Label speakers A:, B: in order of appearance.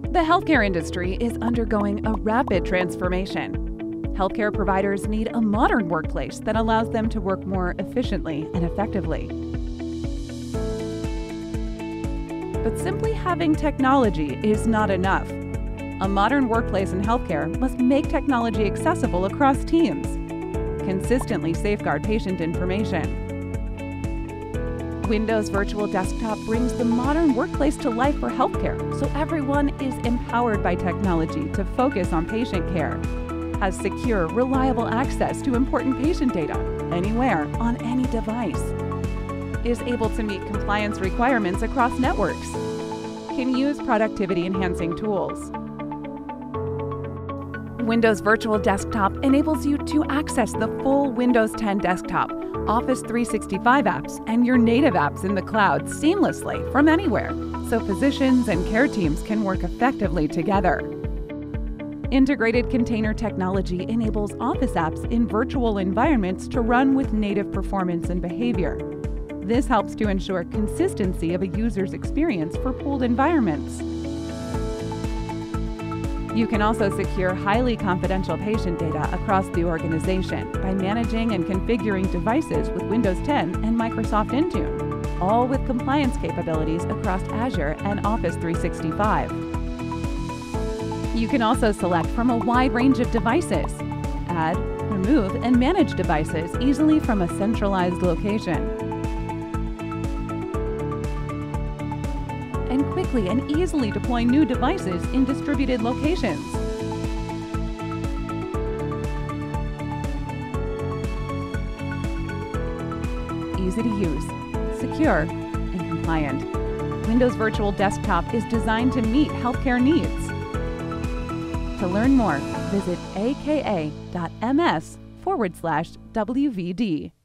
A: The healthcare industry is undergoing a rapid transformation. Healthcare providers need a modern workplace that allows them to work more efficiently and effectively. But simply having technology is not enough. A modern workplace in healthcare must make technology accessible across teams, consistently safeguard patient information. Windows Virtual Desktop brings the modern workplace to life for healthcare, so everyone is empowered by technology to focus on patient care, has secure, reliable access to important patient data anywhere, on any device, is able to meet compliance requirements across networks, can use productivity-enhancing tools. Windows Virtual Desktop enables you to access the full Windows 10 desktop, Office 365 apps, and your native apps in the cloud seamlessly from anywhere, so physicians and care teams can work effectively together. Integrated container technology enables Office apps in virtual environments to run with native performance and behavior. This helps to ensure consistency of a user's experience for pooled environments. You can also secure highly confidential patient data across the organization by managing and configuring devices with Windows 10 and Microsoft Intune, all with compliance capabilities across Azure and Office 365. You can also select from a wide range of devices, add, remove, and manage devices easily from a centralized location, and quickly and easily deploy new devices in distributed locations. Easy to use, secure, and compliant. Windows Virtual Desktop is designed to meet healthcare needs. To learn more, visit aka.ms/WVD.